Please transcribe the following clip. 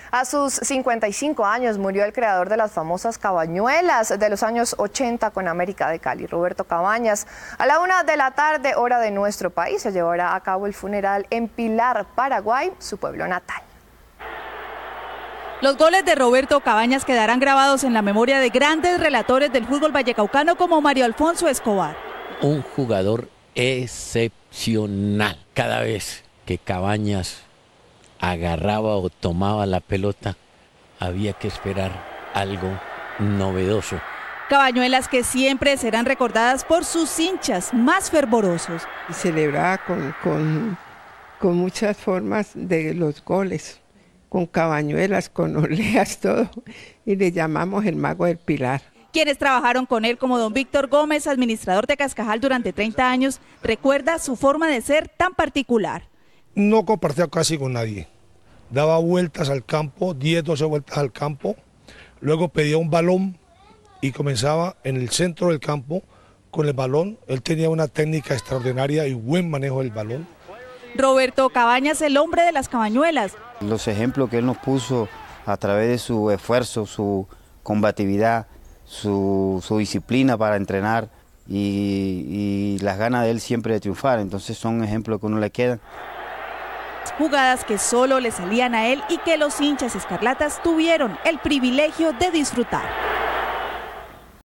A sus 55 años murió el creador de las famosas cabañuelas de los años 80 con América de Cali, Roberto Cabañas. A la 1 de la tarde, hora de nuestro país, se llevará a cabo el funeral en Pilar, Paraguay, su pueblo natal. Los goles de Roberto Cabañas quedarán grabados en la memoria de grandes relatores del fútbol vallecaucano como Mario Alfonso Escobar. Un jugador excepcional. Cada vez que Cabañas agarraba o tomaba la pelota, había que esperar algo novedoso. Cabañuelas que siempre serán recordadas por sus hinchas más fervorosos. Y celebraba con muchas formas de los goles, con cabañuelas, con oleas, todo, y le llamamos el mago del Pilar. Quienes trabajaron con él, como don Víctor Gómez, administrador de Cascajal durante 30 años, recuerda su forma de ser tan particular. No compartía casi con nadie, daba vueltas al campo, 10, 12 vueltas al campo, luego pedía un balón y comenzaba en el centro del campo con el balón. Él tenía una técnica extraordinaria y buen manejo del balón. Roberto Cabañas, el hombre de las cabañuelas. Los ejemplos que él nos puso a través de su esfuerzo, su combatividad, su disciplina para entrenar y las ganas de él siempre de triunfar, entonces son ejemplos que uno le quedan. Jugadas que solo le salían a él y que los hinchas escarlatas tuvieron el privilegio de disfrutar.